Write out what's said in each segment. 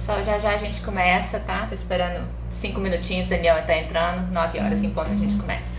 Só já já a gente começa, tá? Tô esperando 5 minutinhos, Daniel tá entrando, 9 horas em ponto a gente começa.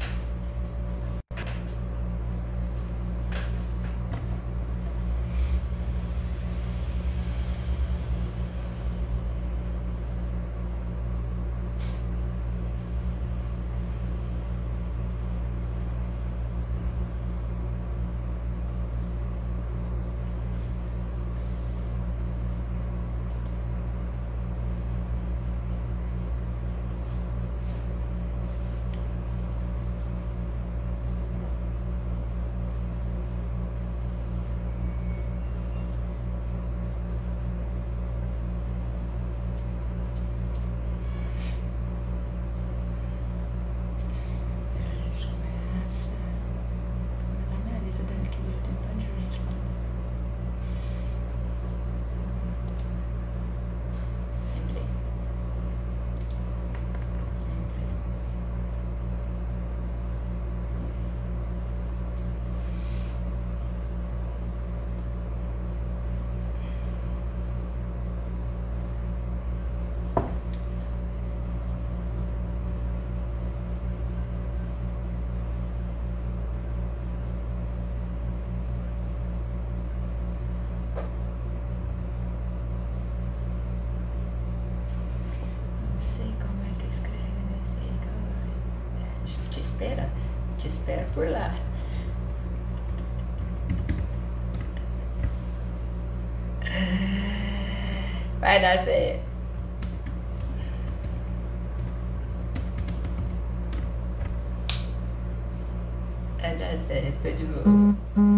Te espera por lá. Vai dar certo. Vai dar certo, tô de boa.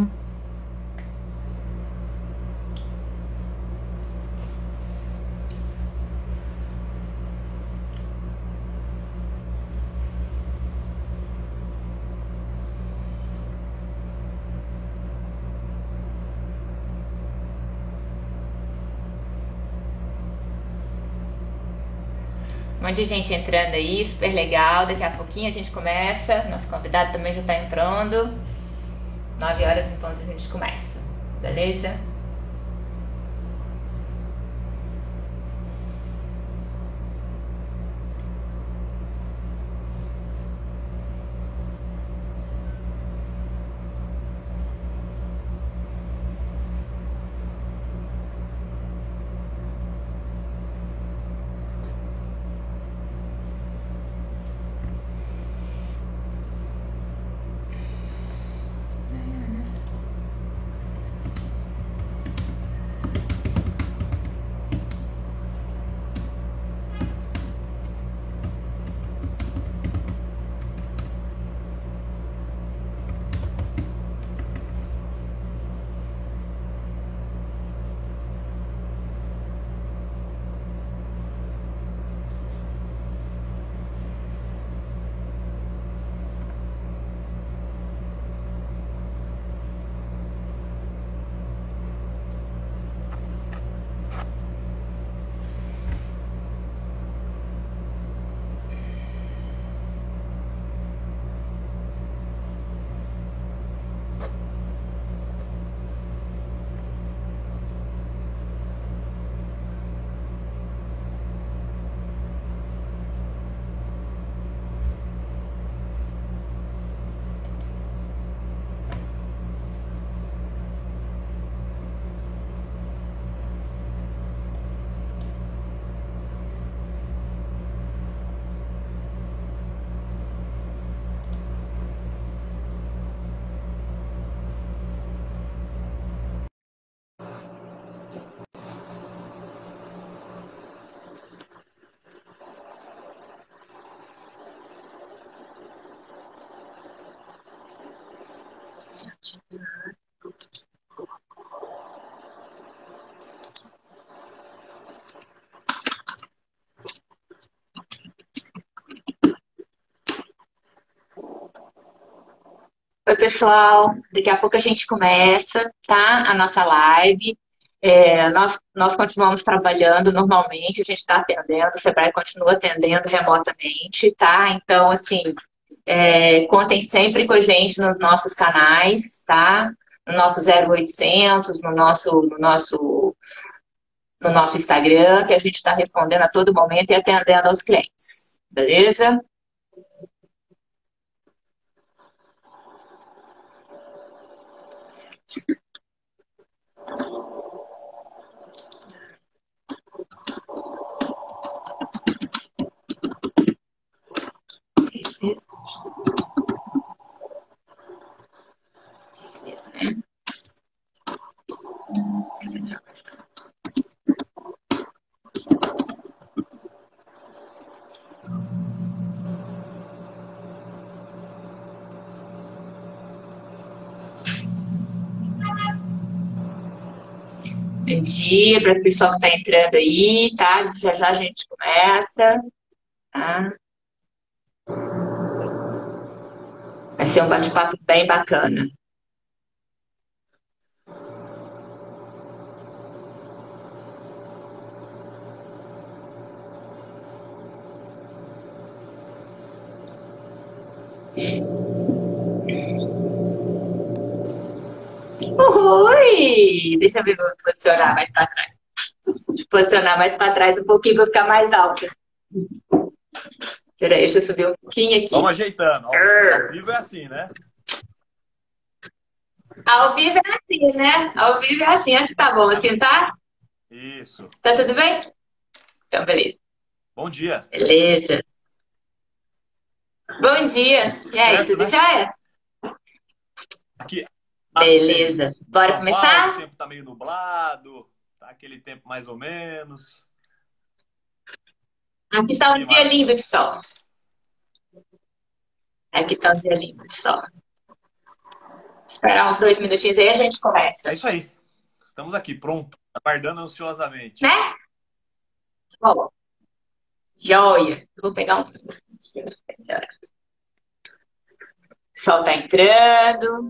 Um monte de gente entrando aí, super legal. Daqui a pouquinho a gente começa. Nosso convidado também já tá entrando. 9 horas em ponto a gente começa. Beleza? Oi, pessoal. Daqui a pouco a gente começa, tá? A nossa live. Nós continuamos trabalhando normalmente, a gente está atendendo, o Sebrae continua atendendo remotamente, tá? Então, assim, contem sempre com a gente nos nossos canais, tá? No nosso 0800, no no nosso Instagram, que a gente está respondendo a todo momento e atendendo aos clientes. Beleza? Esse mesmo. Esse mesmo, né? Bom dia para o pessoal que está entrando aí, tá? Já já a gente começa, tá? Vai ser um bate-papo bem bacana. Oi! Deixa eu ver, vou posicionar mais para trás. Deixa eu posicionar mais para trás um pouquinho para ficar mais alta. Peraí, deixa eu subir um pouquinho aqui. Vamos ajeitando. Ao vivo é assim, né? Ao vivo é assim, né? Ao vivo é assim. Acho que tá bom assim, tá? Isso. Tá tudo bem? Então, beleza. Bom dia. Beleza. Bom dia. Tudo E aí, certo, tudo né? jóia? Aqui Beleza. de Bora São Paulo, o começar? tempo tá meio nublado, tá aquele tempo mais ou menos. Aqui tá um Que dia lindo maravilha. de sol. Aqui tá um dia lindo de sol. Esperar uns 2 minutinhos aí a gente É começa. isso aí. Estamos aqui, pronto, aguardando ansiosamente. Né? Bom, joia. Vou pegar um. O sol tá entrando.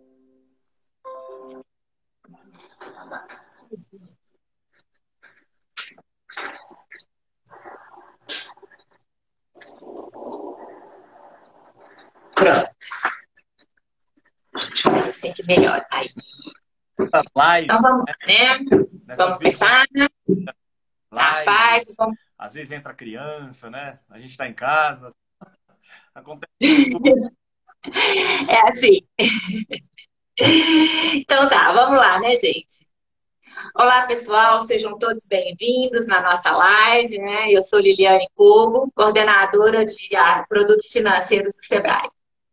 Pronto. Deixa eu ver assim que melhor. Aí. Essas lives, Então vamos lá, né? Vamos nessas começar. Rapaz, lives, vamos... às vezes entra criança, né? A gente tá em casa, acontece de tudo. é assim. Então tá, vamos lá, né, gente? Olá, pessoal, sejam todos bem-vindos na nossa live, né? Eu sou Liliane Cogo, coordenadora de produtos financeiros do Sebrae.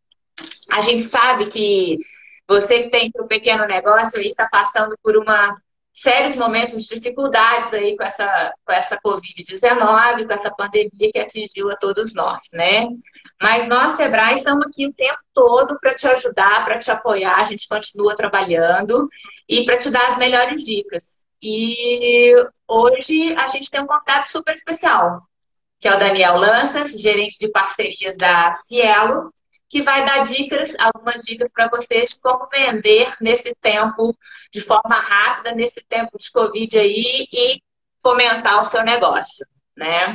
A gente sabe que você que tem seu pequeno negócio aí está passando por sérios momentos de dificuldades aí com essa Covid-19, com essa pandemia que atingiu a todos nós, né? Mas nós, Sebrae, estamos aqui o tempo todo para te ajudar, para te apoiar, a gente continua trabalhando e para te dar as melhores dicas. E hoje a gente tem um convidado super especial, que é o Daniel Lanças, gerente de parcerias da Cielo, que vai dar dicas, algumas dicas para vocês de como vender nesse tempo, de forma rápida, nesse tempo de Covid aí e fomentar o seu negócio, né?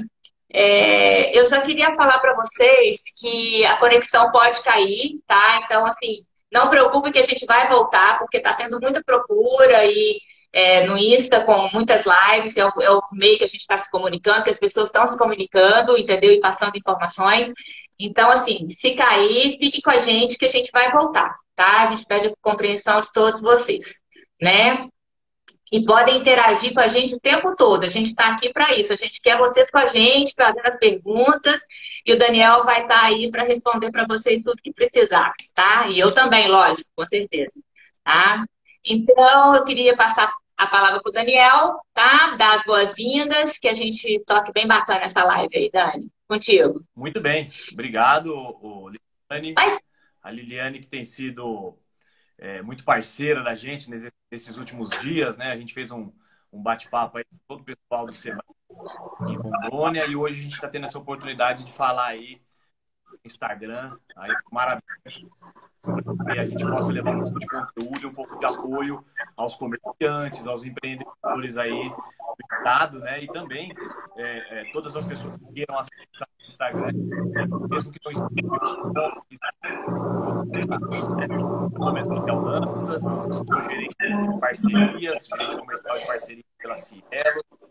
Eu já queria falar para vocês que a conexão pode cair, tá? Então, assim, não preocupe que a gente vai voltar, porque está tendo muita procura e no Insta com muitas lives, é o meio que a gente está se comunicando, que as pessoas estão se comunicando, entendeu? E passando informações. Então, assim, se cair, fique com a gente que a gente vai voltar, tá? A gente pede a compreensão de todos vocês, né? E podem interagir com a gente o tempo todo. A gente está aqui para isso. A gente quer vocês com a gente, fazendo as perguntas. E o Daniel vai estar aí para responder para vocês tudo que precisar, tá? E eu também, lógico, com certeza, tá? Então, eu queria passar a palavra para o Daniel, tá? Dar as boas-vindas, que a gente toque bem bacana essa live aí, Dani. Contigo. Muito bem, obrigado, Liliane. Mas, A Liliane que tem sido muito parceira da gente nesses últimos dias, né? A gente fez um bate-papo aí com todo o pessoal do Sebrae em Rondônia e hoje a gente está tendo essa oportunidade de falar aí no Instagram, aí maravilha, que a gente possa levar um pouco de conteúdo e um pouco de apoio aos comerciantes, aos empreendedores aí do estado, né? E também todas as pessoas que queiram acessar o Instagram, mesmo que não estejam né? Meu nome é Daniel Lantas, sou gerente de parcerias, gerente comercial de parcerias pela Cielo.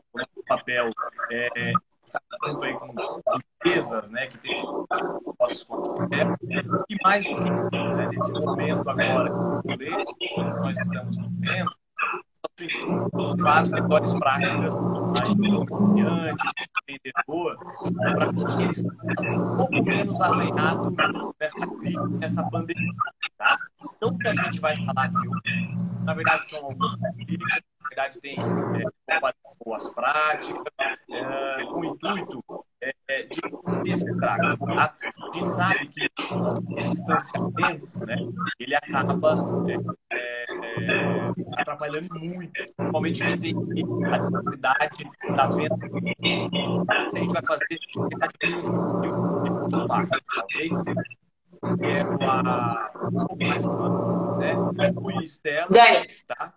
Estelo. E mais do que isso, né, nesse momento agora, turbulento, todos nós estamos vivendo, nosso intuito é levar as melhores práticas aí do comerciante, do vendedor, para que ele esteja um pouco menos arranhado nessa crise, nessa pandemia, tá? Então, o que a gente vai falar aqui hoje, na verdade, são algumas dicas, na verdade, tem boas práticas, com o intuito de equilibrar, tá? A gente sabe que o distanciamento, né, ele acaba atrapalhando muito, principalmente quem tem a necessidade da venda. A gente vai fazer tentar diminuir um impacto, ok? Quero um pouco mais humano, né? Fui Estela, Dani, tá?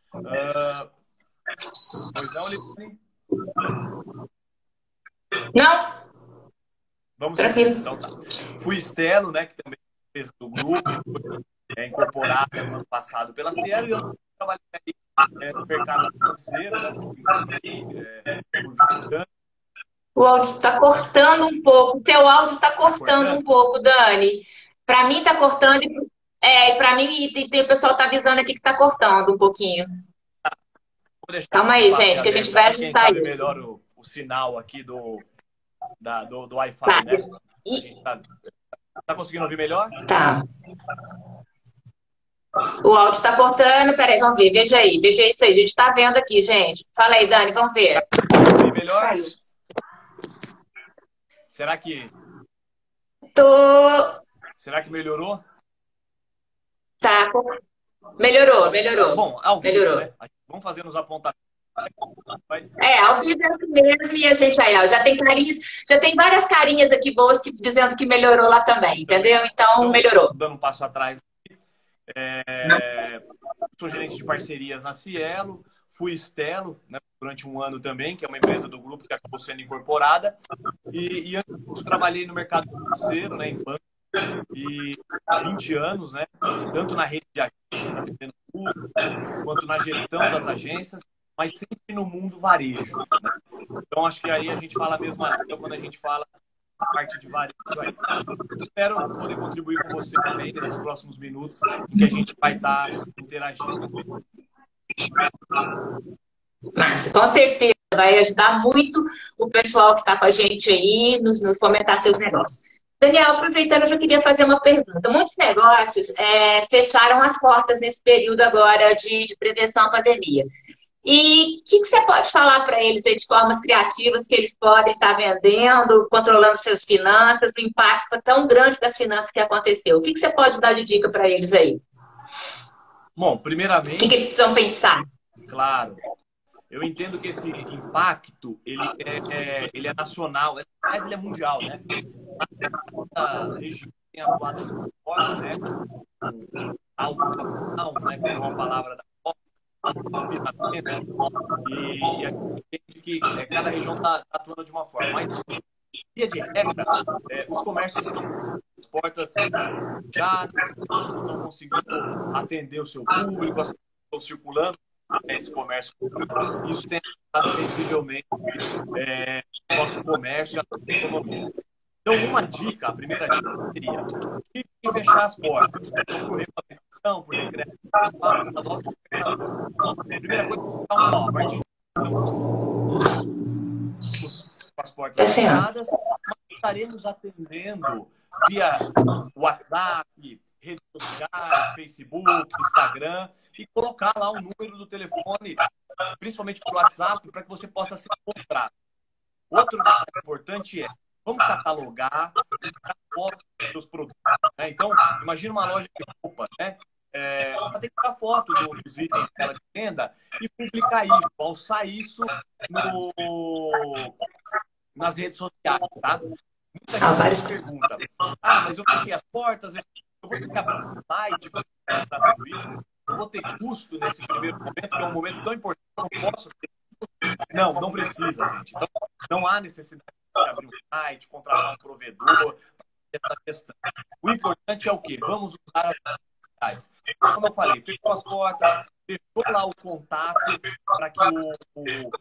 Pois não, Liliane? não? Vamos seguir. Tranquilo. Então tá. Fui Estelo, né? Que também é empresa do grupo, que foi incorporada no ano passado pela Cielo, e eu trabalhei aí no mercado financeiro, né? Por 20 anos. O áudio está cortando um pouco. O teu áudio está Tá cortando um cortando? pouco, Dani. Para mim está cortando. Para mim, e o pessoal está avisando aqui que está cortando um pouquinho. Vou deixar Calma o aí, espaço em gente, que a gente aberto vai aqui, quem ajustar sabe isso. melhor o sinal aqui do Tá. Wi-Fi, né? A E, gente tá conseguindo ouvir melhor? tá. O áudio está cortando. Peraí, vamos ver. Veja isso aí. A gente está vendo aqui, gente. Fala aí, Dani, vamos ver. Ouvir melhor? Caiu. Será que, Tô. será que melhorou? Tá. Melhorou, Bom, melhorou. bom, ao vivo, Melhorou. né? Vamos fazer nos apontamentos. Vai. Ao vivo é assim mesmo, e a gente aí, ó, já tem carinhas, já tem várias carinhas aqui boas dizendo que melhorou lá também, Também. entendeu? Então, Então, só melhorou. dando um passo atrás, sou gerente de parcerias na Cielo, fui Estelo, né, durante um ano também, que é uma empresa do grupo que acabou sendo incorporada, e antes disso trabalhei no mercado financeiro, né, em banco, e há 20 anos, né, tanto na rede de agências, atendendo público, quanto na gestão das agências, mas sempre no mundo varejo, né? Então, acho que aí a gente fala a mesma língua quando a gente fala a parte de varejo aí. Espero poder contribuir com você também nesses próximos minutos em que a gente vai estar interagindo. Mas, com certeza, vai ajudar muito o pessoal que está com a gente aí, nos fomentar seus negócios. Daniel, aproveitando, eu já queria fazer uma pergunta. Muitos negócios fecharam as portas nesse período agora de prevenção à pandemia. E o que você pode falar para eles aí de formas criativas que eles podem estar vendendo, controlando suas finanças, o impacto tão grande das finanças que aconteceu? O que você pode dar de dica para eles aí? Bom, O que eles primeiramente, precisam pensar? claro, eu entendo que esse impacto ele é nacional, mas ele é mundial, né? Cada região tem atuado de uma forma, né? Com auto-lockdown, né? Como é uma palavra da confinamento, e a gente entende que cada região está atuando de uma forma. Mas, via de regra, os comércios estão as portas fechadas, estão conseguindo atender o seu público, as pessoas estão circulando esse comércio. Isso tem afetado sensivelmente o nosso comércio e a nossa economia. Então, uma dica, a primeira dica seria que fechar as portas. Por regulamentação, por decreto, logo de fechar as portas. Primeira coisa, a partir de com as portas fechadas, mas estaremos atendendo via WhatsApp, redes sociais, Facebook, Instagram, e colocar lá o número do telefone, principalmente por WhatsApp, para que você possa ser encontrado. Outro detalhe importante é, vamos catalogar, tirar fotos dos seus produtos. Né? Então, imagina uma loja de roupa, né? Ela tem que tirar foto dos itens dela de venda e publicar isso, alçar isso nas redes sociais, tá? Muita gente se pergunta, mas eu fechei as portas, eu vou ter que abrir um site para tudo isso, eu vou ter custo nesse primeiro momento, que é um momento tão importante, eu não posso ter custo. Não precisa, gente. Então, não há necessidade de abrir um site, contratar um provedor, essa questão. O importante é o quê? Vamos usar as redes sociais. Como eu falei, fechou as portas, fechou lá o contato para que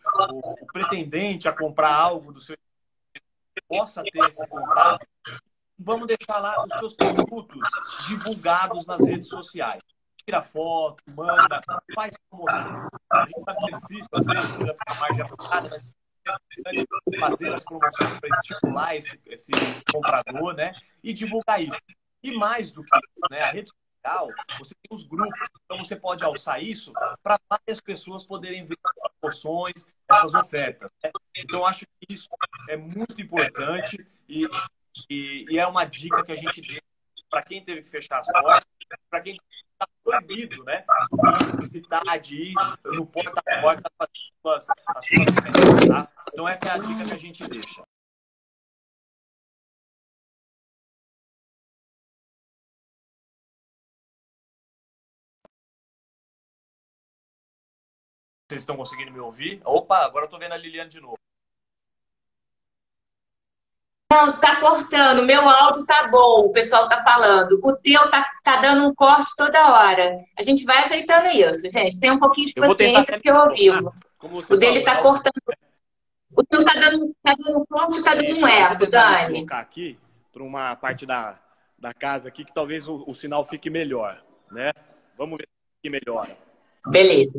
o pretendente a comprar algo do seu possa ter esse contato, vamos deixar lá os seus produtos divulgados nas redes sociais. Tira foto, manda, faz promoção. A gente sabe que é difícil, às vezes, tira a margem afetada, mas é importante fazer as promoções para estimular esse comprador, né? E divulgar isso. E mais do que isso, né? A rede social, você tem os grupos, então você pode alçar isso para várias pessoas poderem ver as promoções, essas ofertas, né? Então, acho que isso é muito importante e é uma dica que a gente deu para quem teve que fechar as portas, para quem está proibido, né? De visitar, de ir no porta a porta fazer as suas vendas, tá? Então, essa é a dica que a gente deixa. Vocês estão conseguindo me ouvir? Opa, agora eu estou vendo a Liliane de novo. Não, tá cortando. Meu áudio tá bom, o pessoal tá falando. O teu tá dando um corte toda hora. A gente vai ajeitando isso, gente. Tem um pouquinho de Eu vou tentar paciência, porque eu ouvi. como você O dele falou, tá cortando. O teu tá dando corte, tá dando um eu vou eco, tentar me Dani. deslocar aqui para uma parte da casa aqui que talvez o sinal fique melhor, né? Vamos ver se melhora. Beleza.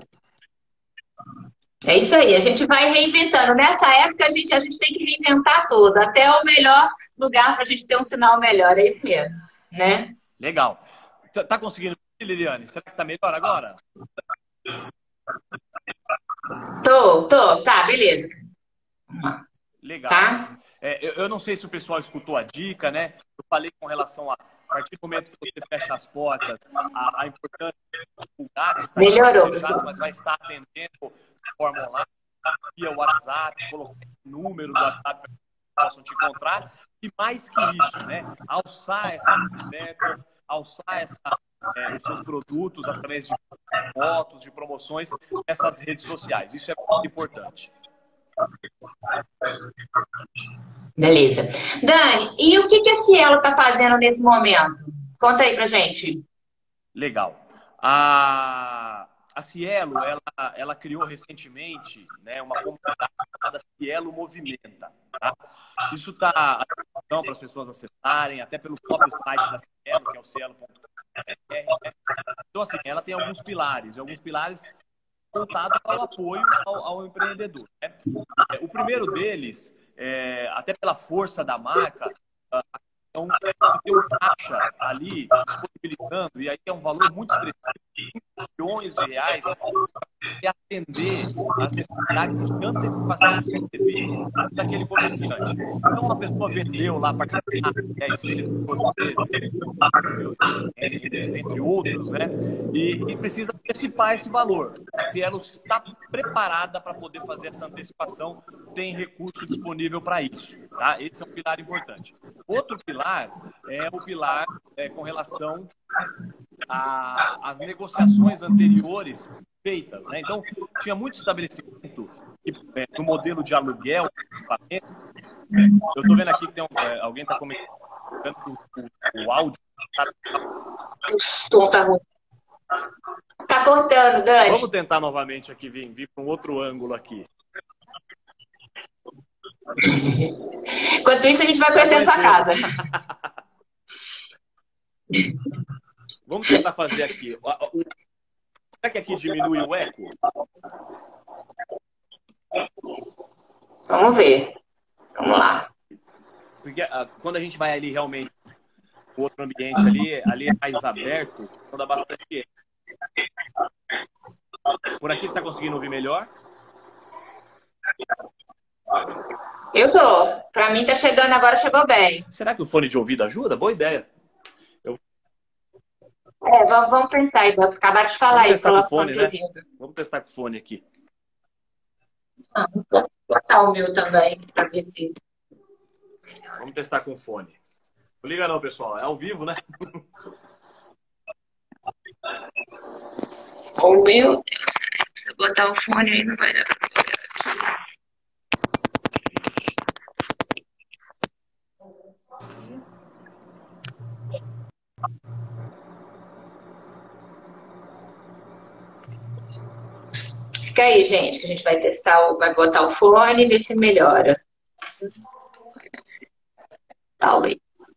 É isso aí, a gente vai reinventando. Nessa época, a gente tem que reinventar tudo, até o melhor lugar para a gente ter um sinal melhor. É isso mesmo, né? Legal. Tá conseguindo, Liliane? Será que tá melhor agora? Tô. Tá, beleza. Legal. Tá? Eu não sei se o pessoal escutou a dica, né? Eu falei com relação a partir do momento que você fecha as portas, a importância de divulgar que está Melhorou. fechado, mas vai estar atendendo de forma online, via WhatsApp, coloquei o número do WhatsApp para que possam te encontrar. E mais que isso, né? Alçar essas metas, alçar os seus produtos através de fotos, de promoções nessas redes sociais. Isso é muito importante. Beleza. Dani, e o que a Cielo tá fazendo nesse momento? Conta aí pra gente. Legal. A Cielo, ela criou recentemente, né, uma comunidade chamada Cielo Movimenta. Tá? Isso está à disposição para as pessoas acessarem, até pelo próprio site da Cielo, que é o cielo.com.br. Então, assim, ela tem alguns pilares, e alguns pilares voltados ao apoio ao empreendedor. Né? O primeiro deles, até pela força da marca, então, tem um caixa ali disponibilizando, e aí é um valor muito expressivo, 5 milhões de reais, para atender as necessidades de antecipação do seu serviço daquele comerciante. Então, uma pessoa vendeu lá parcelar 10 vezes, 12 vezes, entre outros, né? E precisa antecipar esse valor. Se ela está preparada para poder fazer essa antecipação, tem recurso disponível para isso. Tá? Esse é um pilar importante. Outro pilar é o pilar com relação às negociações anteriores feitas. Né? Então, tinha muito estabelecimento que, no modelo de aluguel, eu estou vendo aqui que tem alguém está comentando o áudio. Tá cortando, Dani. Vamos tentar novamente aqui vir para um outro ângulo aqui. Enquanto isso, a gente vai conhecer sua casa. Vamos tentar fazer aqui. Será que aqui diminui o eco? Vamos ver. Vamos lá. Porque quando a gente vai ali realmente o outro ambiente ali é mais aberto, então dá bastante eco. Por aqui você está conseguindo ouvir melhor? Eu tô. Pra mim tá chegando agora, chegou bem. Será que o fone de ouvido ajuda? Boa ideia. Vamos pensar aí. Acabaram de falar isso, coloca o fone de ouvido. Vamos testar com o fone aqui. Vou botar o meu também, pra ver se... Vamos testar com o fone. Não liga não, pessoal. É ao vivo, né? Oh, meu Deus. Se eu botar o fone aí, não vai dar. Fica aí, gente, que a gente vai testar, vai botar o fone e ver se melhora. Talvez.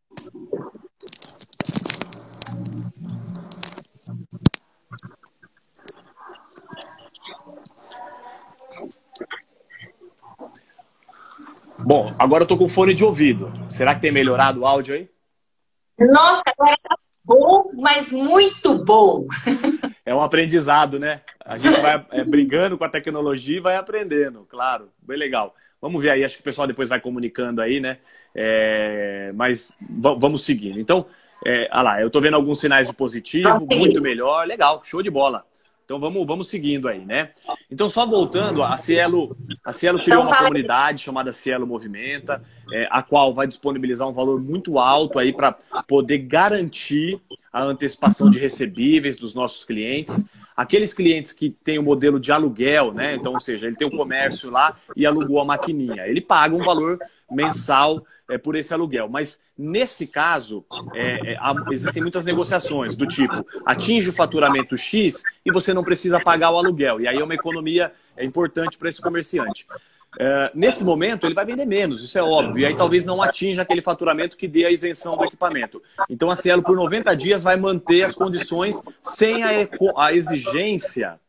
Bom, agora eu tô com fone de ouvido. Será que tem melhorado o áudio aí? Nossa, agora tá bom, mas muito bom. É um aprendizado, né? A gente vai brigando com a tecnologia e vai aprendendo, claro. Bem legal. Vamos ver aí, acho que o pessoal depois vai comunicando aí, né? Mas vamos seguindo. Então, olha lá, eu tô vendo alguns sinais de positivo, muito melhor, legal, show de bola. Então vamos seguindo aí, né? Então, só voltando, a Cielo criou uma comunidade chamada Cielo Movimenta, a qual vai disponibilizar um valor muito alto aí para poder garantir a antecipação de recebíveis dos nossos clientes. Aqueles clientes que têm o modelo de aluguel, né? Então, ou seja, ele tem um comércio lá e alugou a maquininha. Ele paga um valor mensal por esse aluguel. Mas, nesse caso, existem muitas negociações do tipo, atinge o faturamento X e você não precisa pagar o aluguel. E aí é uma economia importante para esse comerciante. Nesse momento, ele vai vender menos, isso é óbvio. E aí talvez não atinja aquele faturamento que dê a isenção do equipamento. Então a Cielo, por 90 dias, vai manter as condições sem a exigência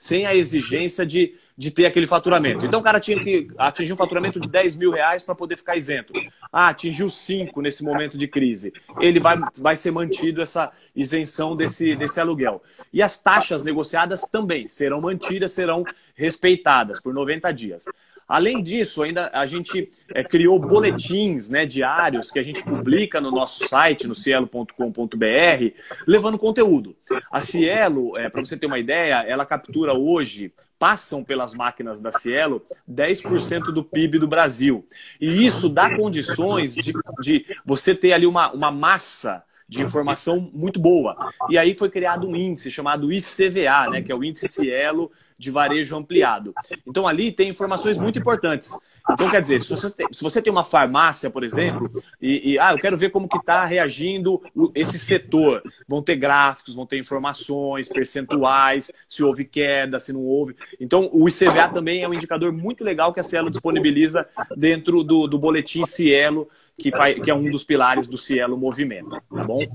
de ter aquele faturamento. Então o cara tinha que atingir um faturamento de 10 mil reais para poder ficar isento. Atingiu 5 nesse momento de crise. Ele vai ser mantido essa isenção desse aluguel. E as taxas negociadas também serão mantidas, serão respeitadas por 90 dias. Além disso, ainda a gente criou boletins, né, diários que a gente publica no nosso site, no cielo.com.br, levando conteúdo. A Cielo, para você ter uma ideia, ela captura hoje, passam pelas máquinas da Cielo, 10% do PIB do Brasil. E isso dá condições de você ter ali uma massa de informação muito boa. E aí foi criado um índice chamado ICVA, né, que é o Índice Cielo de Varejo Ampliado. Então ali tem informações muito importantes. Então, quer dizer, se você tem uma farmácia, por exemplo, eu quero ver como que está reagindo esse setor. Vão ter gráficos, vão ter informações, percentuais, se houve queda, se não houve. Então, o ICVA também é um indicador muito legal que a Cielo disponibiliza dentro do boletim Cielo, que é um dos pilares do Cielo Movimento, tá bom?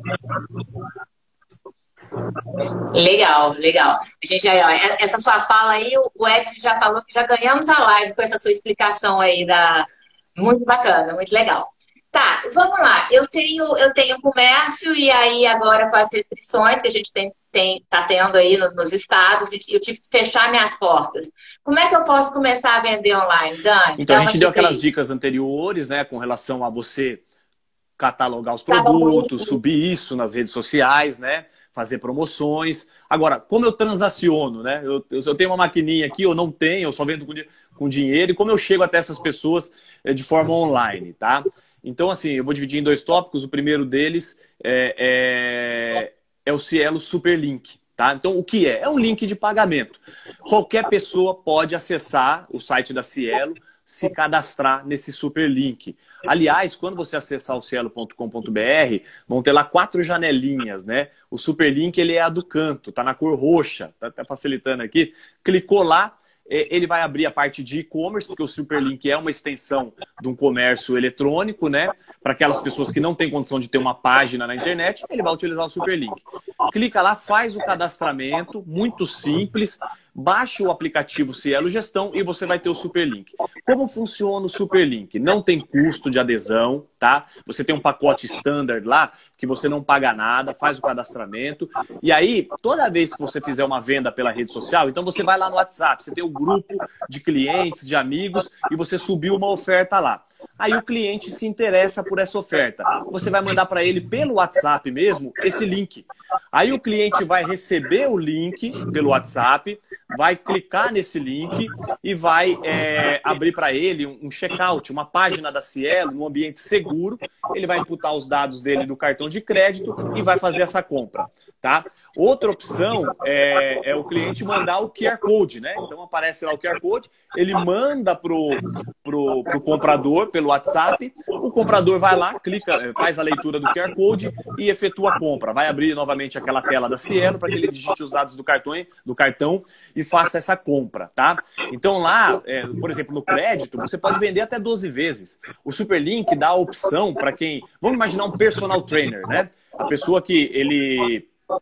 Legal, legal. Essa sua fala aí, o Ed já falou que já ganhamos a live com essa sua explicação aí muito bacana, muito legal. Tá, vamos lá. Eu tenho comércio e aí agora com as restrições que a gente tá tendo aí nos estados, eu tive que fechar minhas portas. Como é que eu posso começar a vender online, Dani? Então a gente deu aquelas dicas anteriores, né, com relação a você catalogar os produtos, subir isso nas redes sociais, né? Fazer promoções. Agora, como eu transaciono, né? Eu tenho uma maquininha aqui, eu não tenho, eu só vendo com dinheiro, e como eu chego até essas pessoas de forma online, tá? Então, assim, eu vou dividir em 2 tópicos. O primeiro deles é o Cielo Superlink, tá? Então, o que é? É um link de pagamento. Qualquer pessoa pode acessar o site da Cielo, se cadastrar nesse super link. Aliás, quando você acessar o cielo.com.br, vão ter lá 4 janelinhas, né? O super link, ele é a do canto, tá na cor roxa, tá facilitando aqui. Clicou lá, ele vai abrir a parte de e-commerce, porque o Superlink é uma extensão de um comércio eletrônico, né? Para aquelas pessoas que não têm condição de ter uma página na internet, ele vai utilizar o Superlink. Clica lá, faz o cadastramento, muito simples, baixa o aplicativo Cielo Gestão e você vai ter o Superlink. Como funciona o Superlink? Não tem custo de adesão, tá? Você tem um pacote standard lá, que você não paga nada, faz o cadastramento. E aí, toda vez que você fizer uma venda pela rede social, então você vai lá no WhatsApp, você tem um grupo de clientes, de amigos, e você subiu uma oferta lá. Aí o cliente se interessa por essa oferta. Você vai mandar para ele pelo WhatsApp mesmo esse link. Aí o cliente vai receber o link pelo WhatsApp, vai clicar nesse link e vai abrir para ele um checkout, uma página da Cielo, num ambiente seguro. Ele vai imputar os dados dele do cartão de crédito e vai fazer essa compra, tá? Outra opção é o cliente mandar o QR Code, né? Então aparece lá o QR Code, ele manda pro comprador pelo WhatsApp, o comprador vai lá, clica, faz a leitura do QR Code e efetua a compra. Vai abrir novamente aquela tela da Cielo para que ele digite os dados do cartão e faça essa compra, tá? Então lá, por exemplo, no crédito, você pode vender até 12 vezes. O Superlink dá a opção para quem... Vamos imaginar um personal trainer, né? A pessoa que ele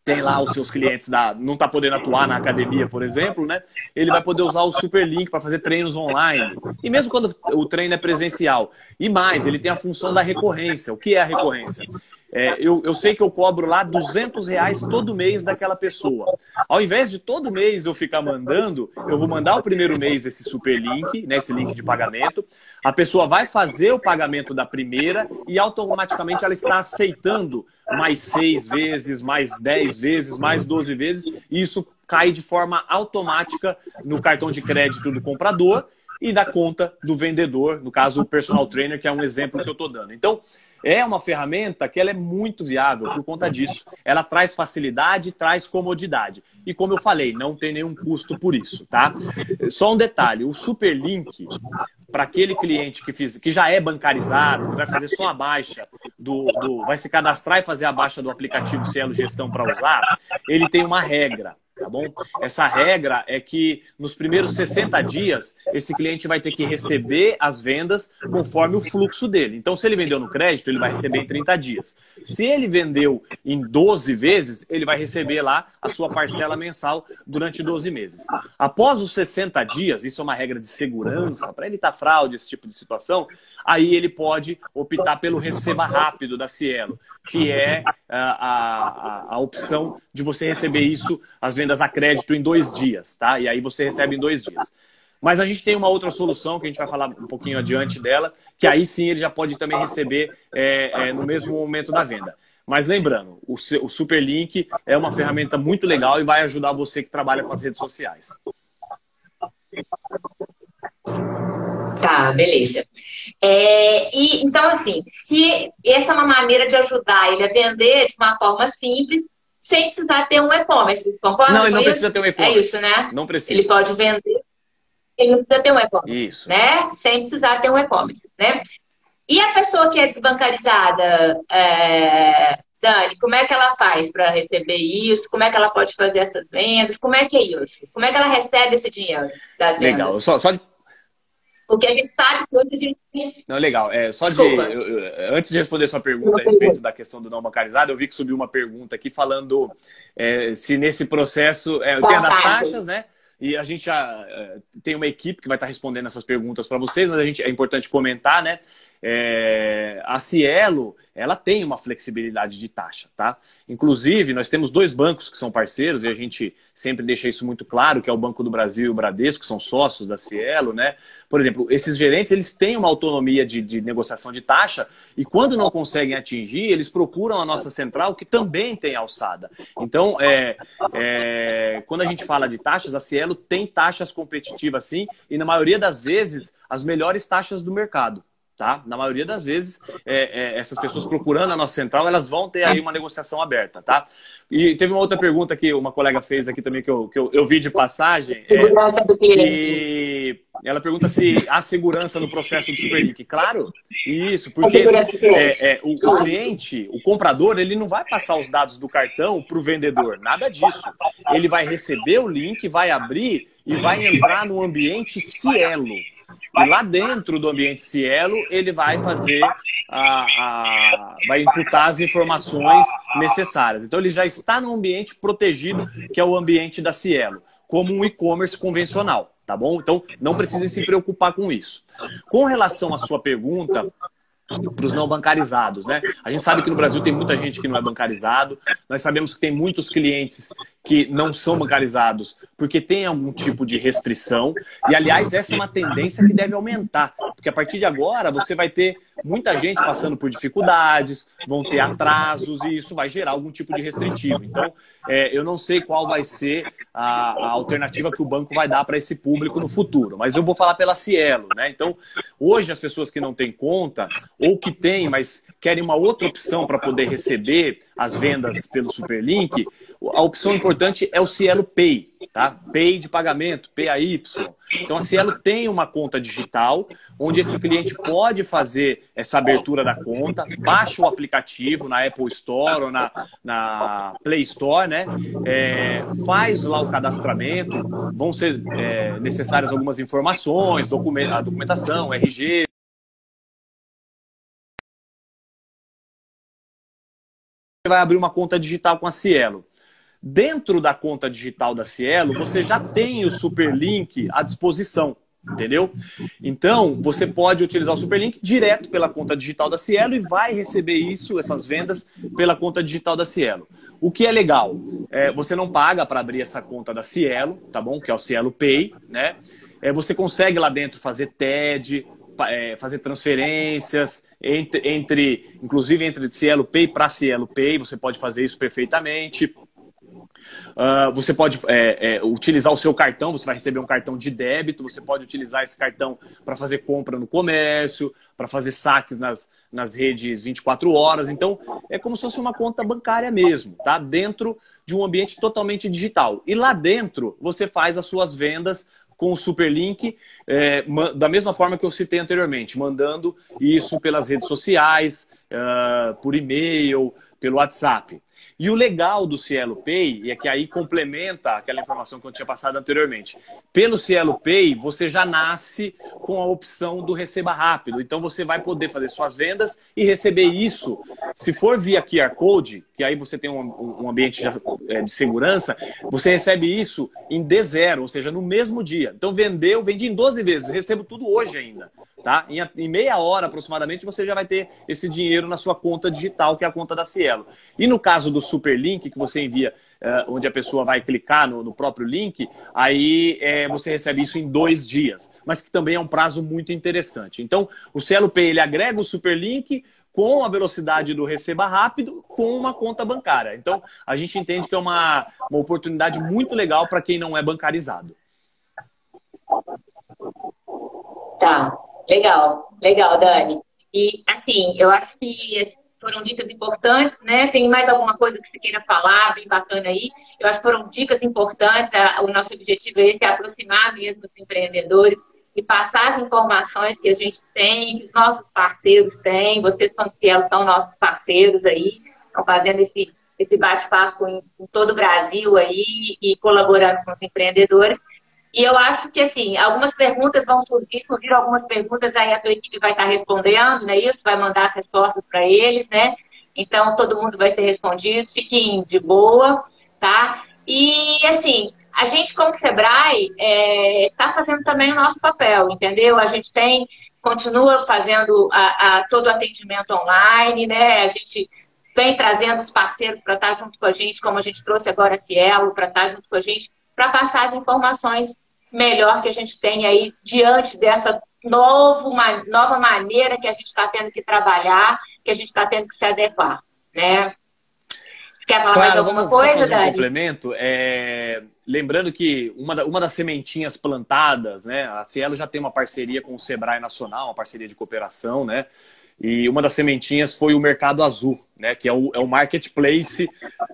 tem lá os seus clientes, não está podendo atuar na academia, por exemplo, né? Ele vai poder usar o Superlink para fazer treinos online. E mesmo quando o treino é presencial. E mais, ele tem a função da recorrência. O que é a recorrência? Eu sei que eu cobro lá R$ 200 todo mês daquela pessoa. Ao invés de todo mês eu ficar mandando, eu vou mandar o primeiro mês esse Superlink, né, esse link de pagamento. A pessoa vai fazer o pagamento da primeira e automaticamente ela está aceitando mais 6 vezes, mais 10 vezes, mais 12 vezes. E isso cai de forma automática no cartão de crédito do comprador e da conta do vendedor, no caso o personal trainer, que é um exemplo que eu estou dando. Então, é uma ferramenta que ela é muito viável por conta disso. Ela traz facilidade, traz comodidade. E como eu falei, não tem nenhum custo por isso, tá? Só um detalhe, o Superlink, para aquele cliente que já é bancarizado, vai fazer só a baixa vai se cadastrar e fazer a baixa do aplicativo Cielo Gestão para usar, ele tem uma regra. Tá bom? Essa regra é que nos primeiros 60 dias, esse cliente vai ter que receber as vendas conforme o fluxo dele. Então, se ele vendeu no crédito, ele vai receber em 30 dias. Se ele vendeu em 12 vezes, ele vai receber lá a sua parcela mensal durante 12 meses. Após os 60 dias, isso é uma regra de segurança, para evitar fraude, esse tipo de situação, aí ele pode optar pelo receba rápido da Cielo, que é a opção de você receber isso, as vendas a crédito em 2 dias, tá? E aí você recebe em 2 dias. Mas a gente tem uma outra solução, que a gente vai falar um pouquinho adiante dela, que aí sim ele já pode também receber no mesmo momento da venda. Mas lembrando, o Superlink é uma ferramenta muito legal e vai ajudar você que trabalha com as redes sociais. Tá, beleza. Então, assim, se essa é uma maneira de ajudar ele a vender de uma forma simples, sem precisar ter um e-commerce, concorda? Não, ele não precisa ter um e-commerce. É isso, né? Não precisa. Ele pode vender, ele não precisa ter um e-commerce. Isso. Né? Sem precisar ter um e-commerce, né? E a pessoa que é desbancarizada, Dani, como é que ela faz para receber isso? Como é que ela pode fazer essas vendas? Como é que é isso? Como é que ela recebe esse dinheiro das vendas? Legal. Só de... Porque a gente sabe que hoje a gente... Não, legal. Antes de responder sua pergunta a respeito da questão do não bancarizado, eu vi que subiu uma pergunta aqui falando se nesse processo... tem as taxas, né? E a gente já tem uma equipe que vai estar respondendo essas perguntas para vocês, mas é importante comentar, né? A Cielo, ela tem uma flexibilidade de taxa, tá? Inclusive, nós temos 2 bancos que são parceiros e a gente sempre deixa isso muito claro, que é o Banco do Brasil e o Bradesco, que são sócios da Cielo, né? Por exemplo, esses gerentes, eles têm uma autonomia de negociação de taxa e quando não conseguem atingir, eles procuram a nossa central, que também tem alçada. Então, quando a gente fala de taxas, a Cielo tem taxas competitivas, sim, e na maioria das vezes, as melhores taxas do mercado. Tá? Na maioria das vezes, essas pessoas procurando a nossa central, elas vão ter aí uma negociação aberta, tá? E teve uma outra pergunta que uma colega fez aqui também, que eu vi de passagem. Segurança do cliente. E ela pergunta se há segurança no processo do Superlink. Claro, isso, porque o cliente, o comprador, ele não vai passar os dados do cartão para o vendedor, nada disso. Ele vai receber o link, vai abrir e vai entrar no ambiente Cielo. E lá dentro do ambiente Cielo, ele vai fazer, vai imputar as informações necessárias. Então, ele já está no ambiente protegido, que é o ambiente da Cielo, como um e-commerce convencional, tá bom? Então, não precisa se preocupar com isso. Com relação à sua pergunta, para os não bancarizados, né? A gente sabe que no Brasil tem muita gente que não é bancarizado. Nós sabemos que tem muitos clientes que não são bancarizados porque tem algum tipo de restrição. E, aliás, essa é uma tendência que deve aumentar. Porque a partir de agora você vai ter muita gente passando por dificuldades, vão ter atrasos e isso vai gerar algum tipo de restritivo. Então, eu não sei qual vai ser a alternativa que o banco vai dar para esse público no futuro. Mas eu vou falar pela Cielo, né? Então, hoje as pessoas que não têm conta ou que têm, mas querem uma outra opção para poder receber as vendas pelo Superlink, a opção importante é o Cielo Pay, tá? Pay de pagamento, PAY. Então a Cielo tem uma conta digital, onde esse cliente pode fazer essa abertura da conta, baixa o aplicativo na Apple Store ou na Play Store, né? Faz lá o cadastramento, vão ser necessárias algumas informações, a documentação, RG, vai abrir uma conta digital com a Cielo. Dentro da conta digital da Cielo, você já tem o Superlink à disposição. Entendeu? Então, você pode utilizar o Superlink direto pela conta digital da Cielo e vai receber isso, essas vendas, pela conta digital da Cielo. O que é legal, você não paga para abrir essa conta da Cielo, tá bom? Que é o Cielo Pay, né? Você consegue lá dentro fazer TED, fazer transferências, inclusive entre Cielo Pay para Cielo Pay, você pode fazer isso perfeitamente. Você pode utilizar o seu cartão, você vai receber um cartão de débito, você pode utilizar esse cartão para fazer compra no comércio, para fazer saques nas redes 24 horas. Então, é como se fosse uma conta bancária mesmo, tá? Dentro de um ambiente totalmente digital. E lá dentro, você faz as suas vendas com o Superlink, da mesma forma que eu citei anteriormente, mandando isso pelas redes sociais, por e-mail, pelo WhatsApp. E o legal do Cielo Pay, e é que aí complementa aquela informação que eu tinha passado anteriormente. Pelo Cielo Pay, você já nasce com a opção do Receba Rápido. Então você vai poder fazer suas vendas e receber isso. Se for via QR Code, que aí você tem um ambiente de segurança, você recebe isso em D0, ou seja, no mesmo dia. Então vendi em 12 vezes, recebo tudo hoje ainda. Tá? Em meia hora aproximadamente você já vai ter esse dinheiro na sua conta digital, que é a conta da Cielo. E no caso do Superlink, que você envia, onde a pessoa vai clicar no próprio link, aí você recebe isso em 2 dias, mas que também é um prazo muito interessante. Então, o Cielo Pay ele agrega o Superlink com a velocidade do Receba Rápido, com uma conta bancária. Então, a gente entende que é uma oportunidade muito legal para quem não é bancarizado. Tá. Legal, Dani. E, assim, eu acho que foram dicas importantes, né? Tem mais alguma coisa que você queira falar, bem bacana aí? Eu acho que foram dicas importantes. O nosso objetivo é esse, aproximar mesmo os empreendedores e passar as informações que a gente tem, que os nossos parceiros têm. Vocês, como Cielo, são nossos parceiros aí, estão fazendo esse bate-papo em todo o Brasil aí e colaborando com os empreendedores. E eu acho que, assim, algumas perguntas vão surgiram algumas perguntas, aí a tua equipe vai estar respondendo, né? Isso, vai mandar as respostas para eles, né? Então, todo mundo vai ser respondido, fiquem de boa, tá? E, assim, a gente, como Sebrae, está fazendo também o nosso papel, entendeu? A gente continua fazendo todo o atendimento online, né? A gente vem trazendo os parceiros para estar junto com a gente, como a gente trouxe agora a Cielo, para estar junto com a gente, para passar as informações melhor que a gente tem aí diante dessa nova maneira que a gente está tendo que trabalhar, que a gente está tendo que se adequar, né? Você quer falar mais alguma coisa, Dani? Um complemento. Lembrando que uma das sementinhas plantadas, né? A Cielo já tem uma parceria com o Sebrae Nacional, uma parceria de cooperação, né? E uma das sementinhas foi o Mercado Azul, né? Que é o marketplace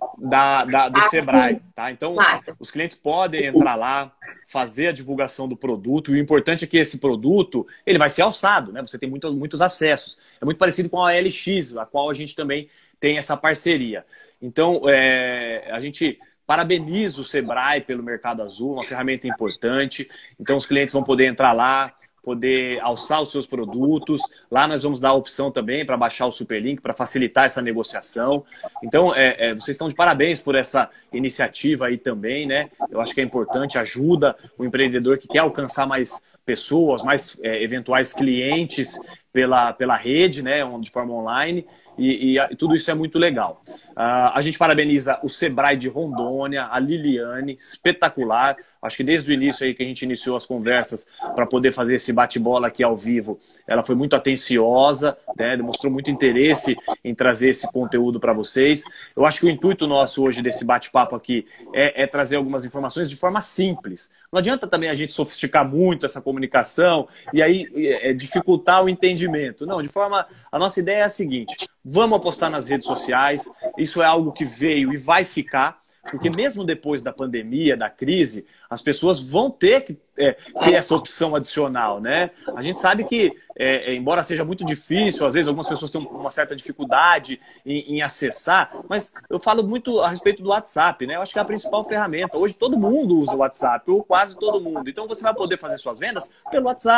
do Sebrae. Tá? Então, os clientes podem entrar lá, fazer a divulgação do produto. E o importante é que esse produto ele vai ser alçado, né? Você tem muitos acessos. É muito parecido com a OLX, a qual a gente também tem essa parceria. Então, a gente parabeniza o Sebrae pelo Mercado Azul, uma ferramenta importante. Então, os clientes vão poder entrar lá, poder alçar os seus produtos. Lá nós vamos dar a opção também para baixar o Superlink, para facilitar essa negociação. Então, vocês estão de parabéns por essa iniciativa aí também, né? Eu acho que é importante, ajuda o empreendedor que quer alcançar mais pessoas, mais eventuais clientes pela rede, né? De forma online. E tudo isso é muito legal. A gente parabeniza o Sebrae de Rondônia, a Liliane, espetacular. Acho que desde o início aí que a gente iniciou as conversas para poder fazer esse bate-bola aqui ao vivo, ela foi muito atenciosa, né? Demonstrou muito interesse em trazer esse conteúdo para vocês. Eu acho que o intuito nosso hoje desse bate-papo aqui é trazer algumas informações de forma simples. Não adianta também a gente sofisticar muito essa comunicação e aí dificultar o entendimento. Não, a nossa ideia é a seguinte: vamos apostar nas redes sociais, isso é algo que veio e vai ficar, porque mesmo depois da pandemia, da crise, as pessoas vão ter que ter essa opção adicional, né? A gente sabe que, embora seja muito difícil, às vezes algumas pessoas têm uma certa dificuldade em acessar, mas eu falo muito a respeito do WhatsApp, né? Eu acho que é a principal ferramenta. Hoje todo mundo usa o WhatsApp, ou quase todo mundo. Então você vai poder fazer suas vendas pelo WhatsApp,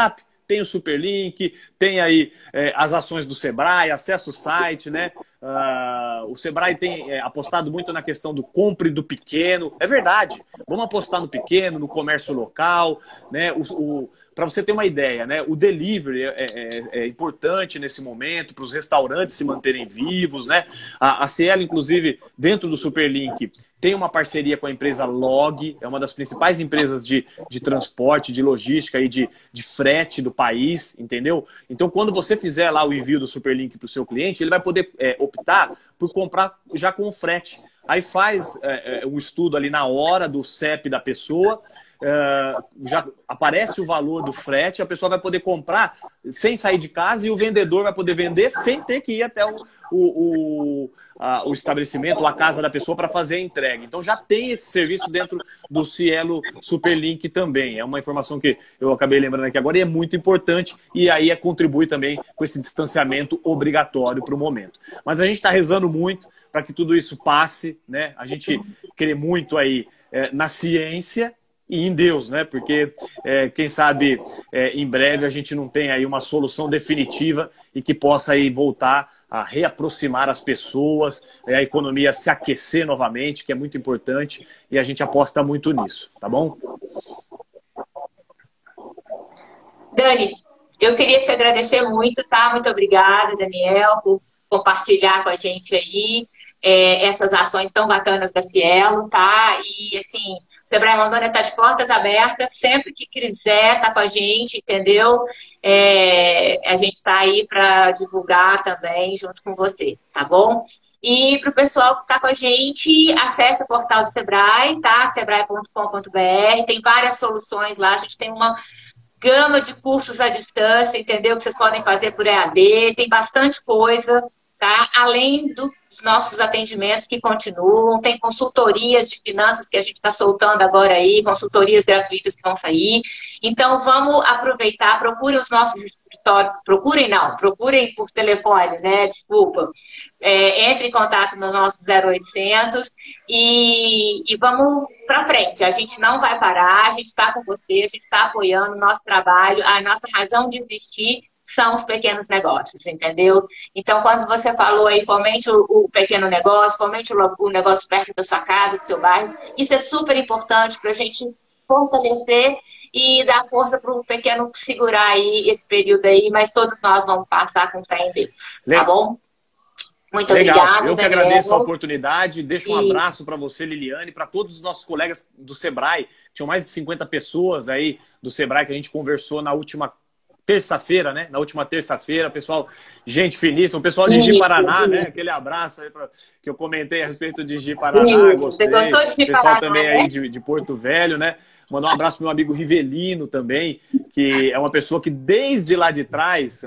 tem o Superlink, tem aí as ações do Sebrae, acessa o site, né? O Sebrae tem apostado muito na questão do compre do pequeno. É verdade, vamos apostar no pequeno, no comércio local, né? Para você ter uma ideia, né? O delivery é importante nesse momento para os restaurantes se manterem vivos, né? A Cielo, inclusive, dentro do Superlink, tem uma parceria com a empresa Log, é uma das principais empresas de transporte, de logística e de frete do país, entendeu? Então, quando você fizer lá o envio do Superlink para o seu cliente, ele vai poder optar por comprar já com o frete. Aí faz um estudo ali na hora do CEP da pessoa, já aparece o valor do frete, a pessoa vai poder comprar sem sair de casa e o vendedor vai poder vender sem ter que ir até o estabelecimento, a casa da pessoa para fazer a entrega. Então já tem esse serviço dentro do Cielo Superlink também. É uma informação que eu acabei lembrando aqui agora e é muito importante e aí contribui também com esse distanciamento obrigatório para o momento. Mas a gente está rezando muito para que tudo isso passe, né? A gente crê muito aí na ciência e em Deus, né? Porque quem sabe em breve a gente não tem aí uma solução definitiva e que possa aí voltar a reaproximar as pessoas, a economia se aquecer novamente, que é muito importante, e a gente aposta muito nisso, tá bom? Dani, eu queria te agradecer muito, tá? Muito obrigada, Daniel, por compartilhar com a gente aí essas ações tão bacanas da Cielo, tá? E, assim, o Sebrae Rondônia está de portas abertas, sempre que quiser tá com a gente, entendeu? A gente está aí para divulgar também junto com você, tá bom? E para o pessoal que está com a gente, acesse o portal do Sebrae, tá? Sebrae.com.br, tem várias soluções lá, a gente tem uma gama de cursos à distância, entendeu? Que vocês podem fazer por EAD, tem bastante coisa, tá? Além dos nossos atendimentos que continuam, tem consultorias de finanças que a gente está soltando agora aí, consultorias gratuitas que vão sair. Então, vamos aproveitar, procurem os nossos escritórios, procurem por telefone, né? Desculpa. Entre em contato no nosso 0800 e vamos para frente. A gente não vai parar, a gente está com você, a gente está apoiando o nosso trabalho, a nossa razão de existir são os pequenos negócios, entendeu? Então, quando você falou aí, fomente o pequeno negócio, fomente o negócio perto da sua casa, do seu bairro, isso é super importante para a gente fortalecer e dar força para o pequeno segurar aí esse período aí, mas todos nós vamos passar com fé em Deus, tá bom? Muito obrigada. Eu que agradeço a oportunidade. Deixo um abraço para você, Liliane, para todos os nossos colegas do Sebrae. Tinham mais de 50 pessoas aí do Sebrae que a gente conversou na última terça-feira, né? Na última terça-feira, pessoal, gente finíssima, o pessoal de Ji-Paraná, né? Aquele abraço aí que eu comentei a respeito de Ji-Paraná, gostei. Você gostou de Ji-Paraná, pessoal também aí de Porto Velho, né? Mandar um abraço pro meu amigo Rivelino também, que é uma pessoa que desde lá de trás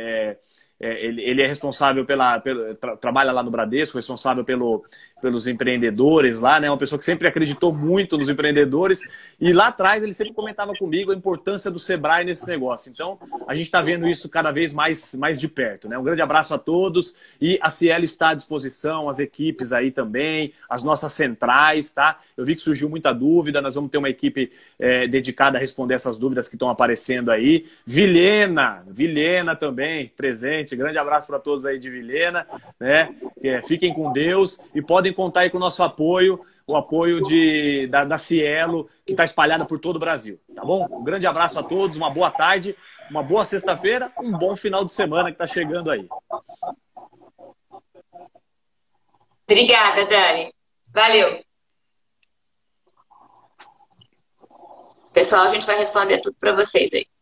ele é responsável trabalha lá no Bradesco, responsável pelos empreendedores lá, né? Uma pessoa que sempre acreditou muito nos empreendedores e lá atrás ele sempre comentava comigo a importância do Sebrae nesse negócio. Então, a gente está vendo isso cada vez mais de perto, né? Um grande abraço a todos e a Cielo está à disposição, as equipes aí também, as nossas centrais, tá? Eu vi que surgiu muita dúvida, nós vamos ter uma equipe dedicada a responder essas dúvidas que estão aparecendo aí. Vilhena também, presente. Grande abraço para todos aí de Vilhena, né? Fiquem com Deus e podem contar aí com o nosso apoio, o apoio da Cielo, que está espalhada por todo o Brasil, tá bom? Um grande abraço a todos, uma boa tarde, uma boa sexta-feira, um bom final de semana que está chegando aí. Obrigada, Dani. Valeu. Pessoal, a gente vai responder tudo para vocês aí.